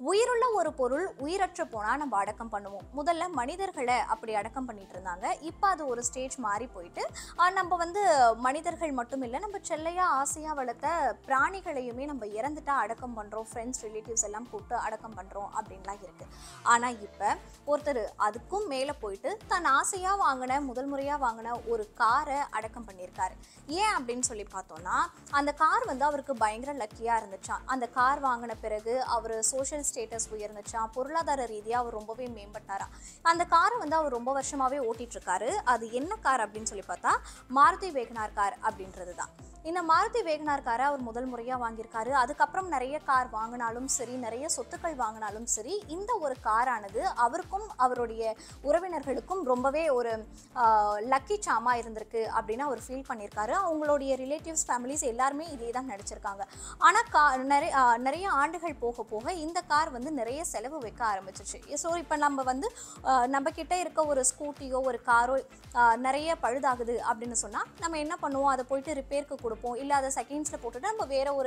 உயிருள்ள ஒரு பொருள் உயிரற்று போனா நம்ம அடக்கம் பண்ணுவோம். முதல்ல மனிதர்களை அப்படி அடக்கம் பண்ணிட்டு இருந்தாங்க. இப்போ அது ஒரு ஸ்டேஜ் மாறி போயிட்டு நம்ம மனிதர்கள் மட்டும் இல்லை, நம்ம செல்லையா ஆசையா வளர்த்த பிராணிகளையுமே நம்ம இறந்துட்டா அடக்கம் பண்றோம், ஃப்ரெண்ட்ஸ் ரிலேட்டிவ்ஸ் எல்லாம் கூப்பிட்டு அடக்கம் பண்றோம் அப்படின்லாம் இருக்கு. ஆனா இப்போ ஒருத்தர் அதுக்கும் மேலே போயிட்டு தன் ஆசையா வாங்கின முதல் முறையா வாங்கின ஒரு காரை அடக்கம் பண்ணியிருக்காரு. ஏன் அப்படின்னு சொல்லி பார்த்தோம்னா, அந்த கார் அவருக்கு பயங்கர லக்கியா இருந்துச்சான். அந்த கார் வாங்கின பிறகு அவர் சோஷியல் ஸ்டேட்டஸ் உயர்ந்துச்சான், பொருளாதார ரீதியா அவர் ரொம்பவே மேம்பட்டாரா. அந்த காரை அவர் ரொம்ப வருஷமாவே ஓட்டிட்டு இருக்காரு. அது என்ன கார் அப்படின்னு சொல்லி பார்த்தா மாருதி வேகனார் கார் அப்படின்றது தான். இந்த மாருதி வேகனார் காரை அவர் முதல் முறையாக வாங்கியிருக்காரு. அதுக்கப்புறம் நிறைய கார் வாங்கினாலும் சரி, நிறைய சொத்துக்கள் வாங்கினாலும் சரி, இந்த ஒரு காரானது அவருக்கும் அவருடைய உறவினர்களுக்கும் ரொம்பவே ஒரு லக்கி சாமா இருந்திருக்கு அப்படின்னு அவர் ஃபீல் பண்ணியிருக்காரு. அவங்களுடைய ரிலேட்டிவ்ஸ் ஃபேமிலிஸ் எல்லாருமே இதே தான் நடிச்சிருக்காங்க. ஆனால் நிறைய ஆண்டுகள் போக போக இந்த கார் நிறைய செலவு வைக்க ஆரம்பிச்சிச்சு. ஸோ இப்போ நம்ம கிட்ட இருக்க ஒரு ஸ்கூட்டியோ ஒரு காரோ நிறைய பழுதாகுது அப்படின்னு சொன்னால் நம்ம என்ன பண்ணுவோம், அதை போயிட்டு ரிப்பேருக்கு கொடுப்போம். இல்லை அதை செகண்ட்ஸில் போட்டுட்டு நம்ம வேற ஒரு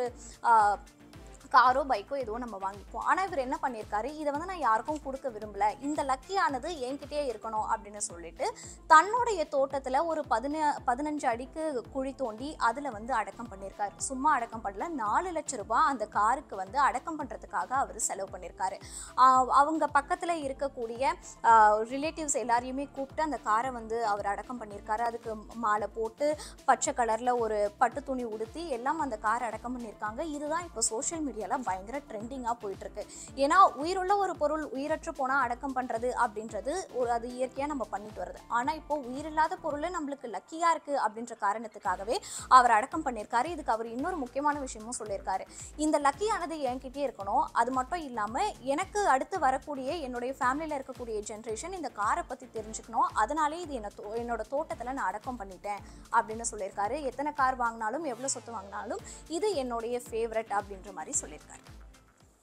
காரோ பைக்கோ எதுவும் நம்ம வாங்கிப்போம். ஆனால் இவர் என்ன பண்ணியிருக்காரு, இதை நான் யாருக்கும் கொடுக்க விரும்பல, இந்த லக்கியானது என்கிட்டயே இருக்கணும் அப்படின்னு சொல்லிட்டு தன்னுடைய தோட்டத்தில் ஒரு 15 அடிக்கு குழி தோண்டி அதில் அடக்கம் பண்ணியிருக்காரு. சும்மா அடக்கம் பண்ணல, 4 லட்சம் ரூபாய் அந்த காருக்கு அடக்கம் பண்ணுறதுக்காக அவர் செலவு பண்ணியிருக்காரு. அவங்க பக்கத்தில் இருக்கக்கூடிய ரிலேட்டிவ்ஸ் எல்லாரையுமே கூப்பிட்டு அந்த காரை அவர் அடக்கம் பண்ணியிருக்காரு. அதுக்கு மாலை போட்டு பச்சை கலரில் ஒரு பட்டு துணி உடுத்தி எல்லாம் அந்த காரை அடக்கம் பண்ணியிருக்காங்க. இதுதான் இப்போ சோஷியல் மீடியால பயங்கர ட்ரெண்டிங்கா போயிட்டு இருக்கு. ஏன்னா உயிருள்ள ஒரு பொருள் உயிரற்று போனா அடக்கம் பண்றது அப்படின்றது அது இயற்கையா நம்ம பண்ணிட்டு வருது. ஆனா இப்போ உயிரில்லாத பொருள் நம்மளுக்கு லக்கியா இருக்கு அப்படின்ற காரணத்துக்காகவே அவர் அடக்கம் பண்ணியிருக்காரு. இதுக்கு அவர் இன்னொரு முக்கியமான விஷயமும் சொல்லியிருக்காரு. இந்த லக்கியானது என்கிட்டே இருக்கணும், அது மட்டும் இல்லாம எனக்கு அடுத்து வரக்கூடிய என்னுடைய ஃபேமிலியில இருக்கக்கூடிய ஜென்ரேஷன் இந்த காரை பத்தி தெரிஞ்சுக்கணும், அதனாலே இது என்னோட தோட்டத்துல நான் அடக்கம் பண்ணிட்டேன் அப்படின்னு சொல்லியிருக்காரு. எத்தனை கார் வாங்கினாலும் எவ்வளவு சொத்து வாங்கினாலும் இது என்னுடைய ஃபேவரட் அப்படின்ற மாதிரி சொல்லியிருக்காரு.